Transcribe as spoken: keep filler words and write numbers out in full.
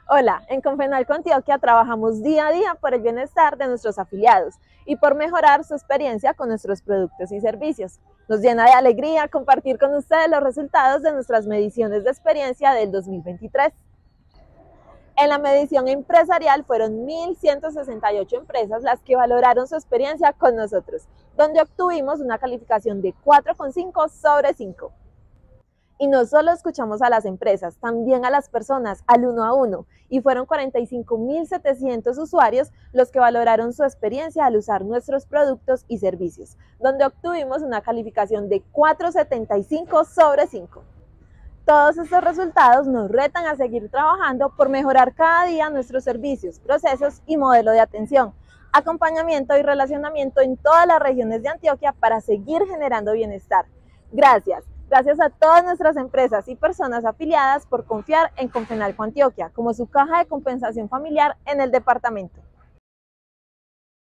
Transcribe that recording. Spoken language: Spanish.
Hola, en Confenalco Antioquia trabajamos día a día por el bienestar de nuestros afiliados y por mejorar su experiencia con nuestros productos y servicios. Nos llena de alegría compartir con ustedes los resultados de nuestras mediciones de experiencia del dos mil veintitrés. En la medición empresarial fueron mil ciento sesenta y ocho empresas las que valoraron su experiencia con nosotros, donde obtuvimos una calificación de cuatro punto cinco sobre cinco. Y no solo escuchamos a las empresas, también a las personas, al uno a uno, y fueron cuarenta y cinco mil setecientos usuarios los que valoraron su experiencia al usar nuestros productos y servicios, donde obtuvimos una calificación de cuatro punto setenta y cinco sobre cinco. Todos estos resultados nos retan a seguir trabajando por mejorar cada día nuestros servicios, procesos y modelo de atención, acompañamiento y relacionamiento en todas las regiones de Antioquia para seguir generando bienestar. Gracias. Gracias a todas nuestras empresas y personas afiliadas por confiar en Confenalco Antioquia como su caja de compensación familiar en el departamento.